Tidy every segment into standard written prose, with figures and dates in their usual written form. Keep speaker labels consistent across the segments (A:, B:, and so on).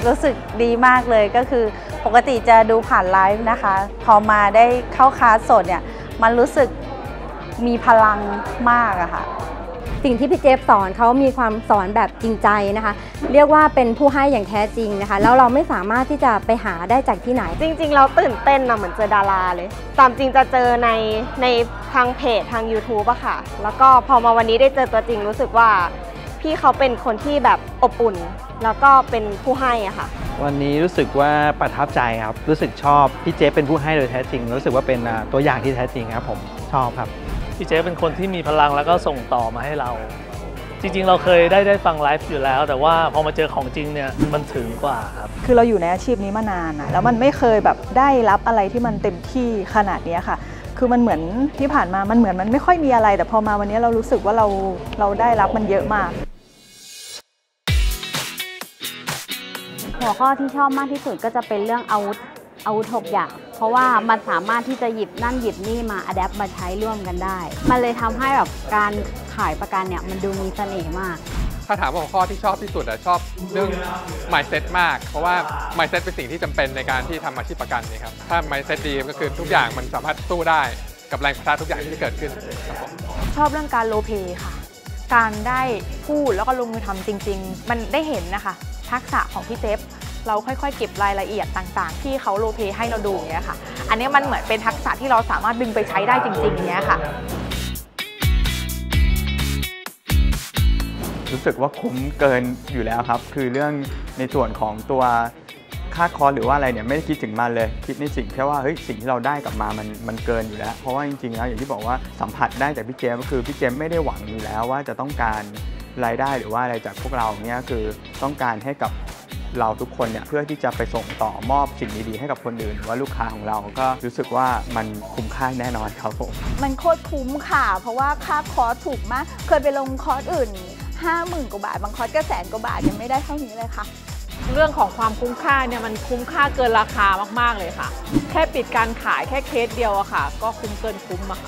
A: รู้สึกดีมากเลยก็คือปกติจะดูผ่านไลฟ์นะคะพอมาได้เข้าคลาสสดเนี่ยมันรู้สึกมีพลังมากอะค่ะ
B: สิ่งที่พี่เจฟสอนเขามีความสอนแบบจริงใจนะคะเรียกว่าเป็นผู้ให้อย่างแท้จริงนะคะแล้วเราไม่สามารถที่จะไปหาได้จากที่ไหน
C: จริงๆเราตื่นเต้นนะเหมือนเจอดาราเลยตามจริงจะเจอในทางเพจทาง YouTube อะค่ะแล้วก็พอมาวันนี้ได้เจอตัวจริงรู้สึกว่าพี่เขาเป็นคนที่แบบอบอุ่นแล้วก็เป็นผู้ให้อะค่ะ
D: วันนี้รู้สึกว่าประทับใจครับรู้สึกชอบพี่เจฟเป็นผู้ให้โดยแท้จริงรู้สึกว่าเป็นตัวอย่างที่แท้จริงครับผมชอบครับ
E: พี่เจฟเป็นคนที่มีพลังแล้วก็ส่งต่อมาให้เราจริงๆเราเคยได้ฟังไลฟ์อยู่แล้วแต่ว่าพอมาเจอของจริงเนี่ยมันถึงกว่าครับ
F: คือเราอยู่ในอาชีพนี้มานานนะแล้วมันไม่เคยแบบได้รับอะไรที่มันเต็มที่ขนาดนี้ค่ะคือมันเหมือนที่ผ่านมามันเหมือนมันไม่ค่อยมีอะไรแต่พอมาวันนี้เรารู้สึกว่าเราได้รับมันเยอะมาก
G: หัวข้อที่ชอบมากที่สุดก็จะเป็นเรื่องอาวุธ6 อย่างเพราะว่ามันสามารถที่จะหยิบนั่นหยิบนี่มาอัดแอปมาใช้ร่วมกันได้มันเลยทำให้แบบการขายประกันเนี่ยมันดูมีเสน่ห์มาก
H: ถ้าถามว่าหัวข้อที่ชอบที่สุดชอบเรื่อง mindset มากเพราะว่า mindset เป็นสิ่งที่จำเป็นในการที่ทำอาชีพประกันนี่ครับถ้า mindset ดีก็คือทุกอย่างมันสามารถสู้ได้กับแรงปะทะทุกอย่างที่เกิดขึ้นครับผม
I: ชอบเรื่องการโรลเพลย์ค่ะการได้พูดแล้วก็ลงมือทำจริงๆมันได้เห็นนะคะทักษะของพี่เจฟเราค่อยๆเก็บรายละเอียดต่างๆที่เขาโรลเพลย์ให้เราดูอย่างเงี้ยค่ะอันนี้มันเหมือนเป็นทักษะที่เราสามารถดึงไปใช้ได้จริงๆอย่างเงี้ยค่ะ
J: รู้สึกว่าคุ้มเกินอยู่แล้วครับคือเรื่องในส่วนของตัวค่าคอร์สหรือว่าอะไรเนี่ยไม่ได้คิดถึงมันเลยคิดในสิ่งแค่ว่าเฮ้ยสิ่งที่เราได้กลับมามันเกินอยู่แล้วเพราะว่าจริงๆแล้วอย่างที่บอกว่าสัมผัสได้จากพี่เจมก็คือพี่เจมไม่ได้หวังอยู่แล้วว่าจะต้องการรายได้หรือว่าอะไรจากพวกเราเนี่ยคือต้องการให้กับเราทุกคนเนี่ยเพื่อที่จะไปส่งต่อมอบสิ่งดีๆให้กับคนอื่นว่าลูกค้าของเราก็รู้สึกว่ามันคุ้มค่าแน่นอนครับผม
F: มันโคตรคุ้มค่ะเพราะว่าค่าคอร์สถูกมากเคยไปลงคอร์สอื่น 50,000 กว่าบาทบางคอร์สก็100,000 กว่าบาทยังไม่ได้เท่านี้เลยค่ะ
K: เรื่องของความคุ้มค่าเนี่ยมันคุ้มค่าเกินราคามากๆเลยค่ะแค่ปิดการขายแค่เคสเดียวอะค่ะก็คุ้มเกินคุ้มอะค่ะ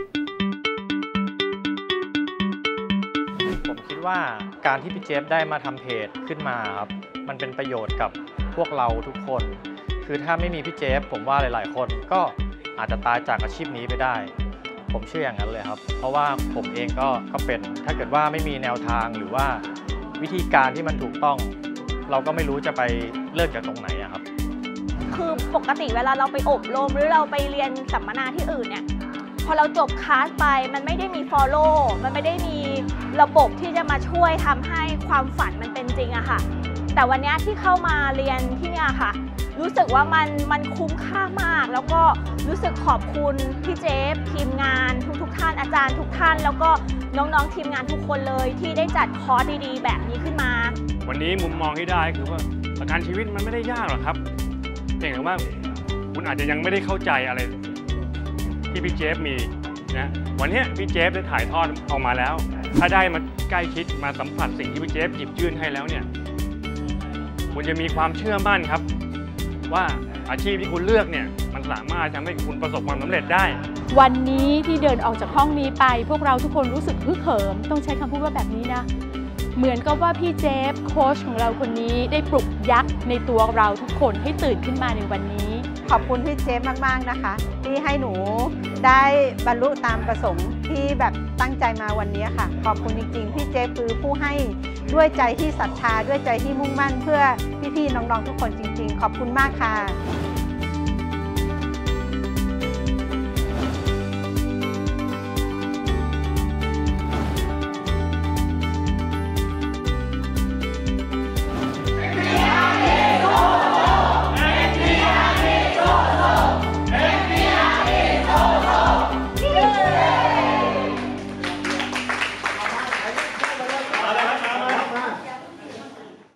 D: ผมคิดว่าการที่พี่เจฟได้มาทำเพจขึ้นมาครับมันเป็นประโยชน์กับพวกเราทุกคนคือถ้าไม่มีพี่เจฟผมว่าหลายๆคนก็อาจจะตายจากอาชีพนี้ไปได้ผมเชื่ออย่างนั้นเลยครับเพราะว่าผมเองก็เป็นถ้าเกิดว่าไม่มีแนวทางหรือว่าวิธีการที่มันถูกต้องเราก็ไม่รู้จะไปเริ่มจากตรงไหนครับ
C: คือปกติเวลาเราไปอบรมหรือเราไปเรียนสัมมนาที่อื่นเนี่ยพอเราจบคลาสไปมันไม่ได้มี follow มันไม่ได้มีระบบที่จะมาช่วยทำให้ความฝันมันเป็นจริงอะค่ะแต่วันนี้ที่เข้ามาเรียนที่นี่ค่ะรู้สึกว่ามันคุ้มค่ามากแล้วก็รู้สึกขอบคุณพี่เจฟทีมงานทุกท่านอาจารย์ทุกท่านแล้วก็น้องๆทีมงานทุกคนเลยที่ได้จัดคอร์สดีๆแบบนี้ขึ้นมา
E: วันนี้มุมมองที่ได้คือว่าประกันชีวิตมันไม่ได้ยากหรอกครับเพียงแต่ว่าคุณอาจจะยังไม่ได้เข้าใจอะไรที่พี่เจฟมีนะวันนี้พี่เจฟได้ถ่ายทอดออกมาแล้วถ้าได้มาใกล้ชิดมาสัมผัสสิ่งที่พี่เจฟหยิบยื่นให้แล้วเนี่ยคุณจะมีความเชื่อมั่นครับว่าอาชีพที่คุณเลือกเนี่ยมันสามารถทำให้คุณประสบความสำเร็จได้
K: วันนี้ที่เดินออกจากห้องนี้ไปพวกเราทุกคนรู้สึกฮึกเหิมต้องใช้คำพูดว่าแบบนี้นะเหมือนกับว่าพี่เจฟโค้ชของเราคนนี้ได้ปลุกยักษ์ในตัวเราทุกคนให้ตื่นขึ้นมาในวันนี้
A: ขอบคุณพี่เจฟมากๆนะคะที่ให้หนูได้บรรลุตามประสงค์ที่แบบตั้งใจมาวันนี้ค่ะขอบคุณจริงๆพี่เจฟคือผู้ให้ด้วยใจที่ศรัทธาด้วยใจที่มุ่งมั่นเพื่อพี่ๆน้องๆทุกคนจริงๆขอบคุณมากค่ะ